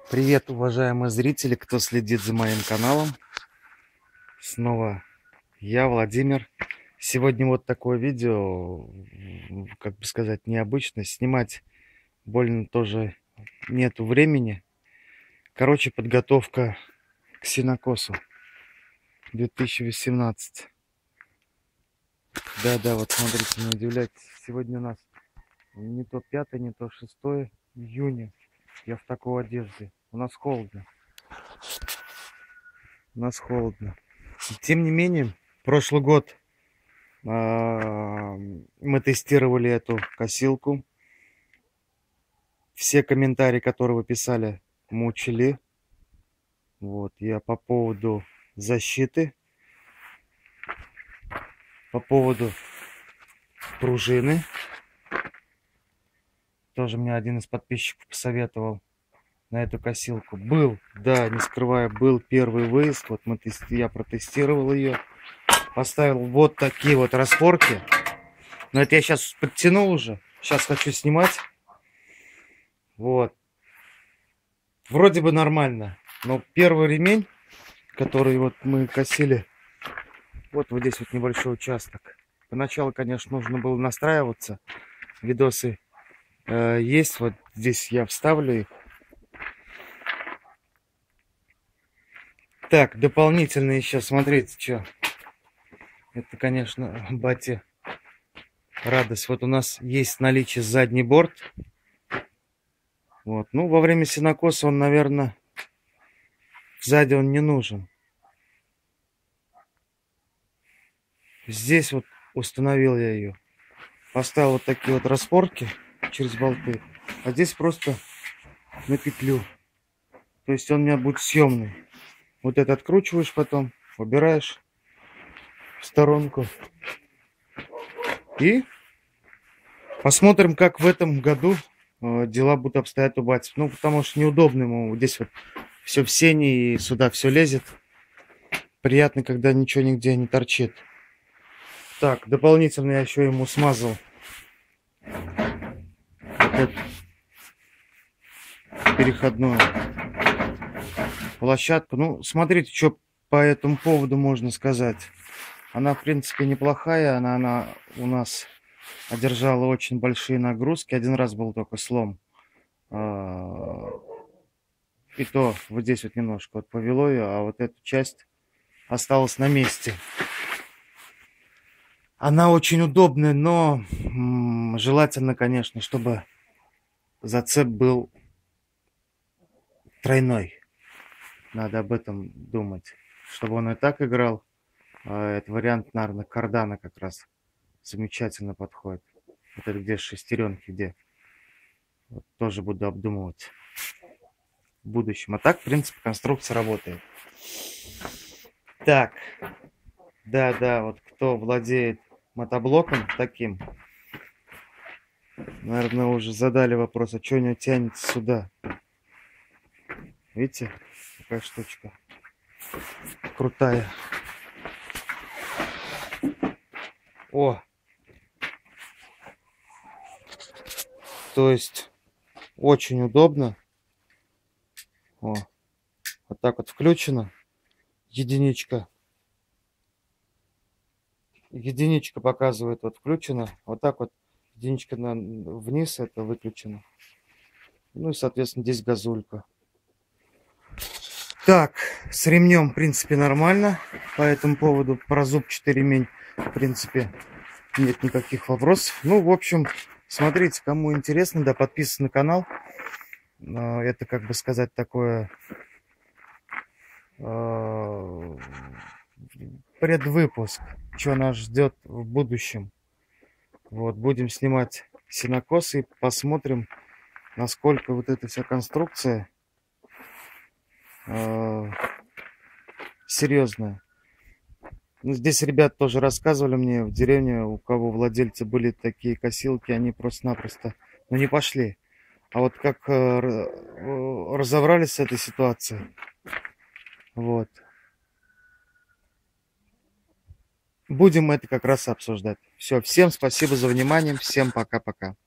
Привет, уважаемые зрители, кто следит за моим каналом. Снова я, Владимир. Сегодня вот такое видео, как бы сказать, необычно. Снимать больно тоже нету времени. Короче, подготовка к сенокосу 2018. Да-да, вот смотрите, не удивляйтесь. Сегодня у нас не то 5, не то 6 июня. Я в такой одежде. У нас холодно. У нас холодно. Тем не менее, прошлый год мы тестировали эту косилку. Все комментарии, которые вы писали, мы учли. Вот, я по поводу защиты, по поводу пружины. Тоже мне один из подписчиков посоветовал на эту косилку. Был, да, не скрываю, был первый выезд. Вот я протестировал ее. Поставил вот такие вот распорки. Но это я сейчас подтянул уже. Сейчас хочу снимать. Вот. Вроде бы нормально. Но первый ремень, который вот мы косили, вот здесь вот небольшой участок. Поначалу, конечно, нужно было настраиваться. Видосы есть. Вот здесь я вставлю их. Так, дополнительно еще, смотрите, что. Это, конечно, бате радость. Вот у нас есть в наличии задний борт. Вот. Ну, во время сенокоса он, наверное, сзади он не нужен. Здесь вот установил я ее. Поставил вот такие вот распорки через болты. А здесь просто на петлю. То есть он у меня будет съемный. Вот это откручиваешь потом, убираешь в сторонку. И посмотрим, как в этом году дела будут обстоять у бати. Ну, потому что неудобно ему. Здесь вот все в сене и сюда все лезет. Приятно, когда ничего нигде не торчит. Так, дополнительно я еще ему смазал вот эту переходную площадку. Ну, смотрите, что по этому поводу можно сказать. Она, в принципе, неплохая. Она у нас одержала очень большие нагрузки. Один раз был только слом. И то вот здесь вот немножко вот повело ее, а вот эту часть осталась на месте. Она очень удобная, но желательно, конечно, чтобы зацеп был тройной. Надо об этом думать. Чтобы он и так играл. Этот вариант, наверное, кардана как раз замечательно подходит. Вот это где шестеренки, где. Вот тоже буду обдумывать в будущем. А так, в принципе, конструкция работает. Так. Да, вот кто владеет мотоблоком таким, наверное, уже задали вопрос, а что у него тянется сюда? Видите, какая штучка крутая. О! То есть очень удобно. О, вот так вот включено. Единичка. Единичка показывает, вот включено. Вот так вот единичка вниз, это выключено. Ну и, соответственно, здесь газулька. Так, с ремнем, в принципе, нормально. По этому поводу про зубчатый ремень, в принципе, нет никаких вопросов. Ну, в общем, смотрите, кому интересно, да, подписывайтесь на канал. Это, как бы сказать, такое предвыпуск, что нас ждет в будущем. Вот, будем снимать сенокосы и посмотрим, насколько вот эта вся конструкция серьезная. Ну, здесь ребят тоже рассказывали мне в деревне, у кого владельцы были такие косилки, они просто-напросто не пошли. А вот как разобрались с этой ситуацией, вот. Будем это как раз обсуждать. Все, всем спасибо за внимание, всем пока-пока.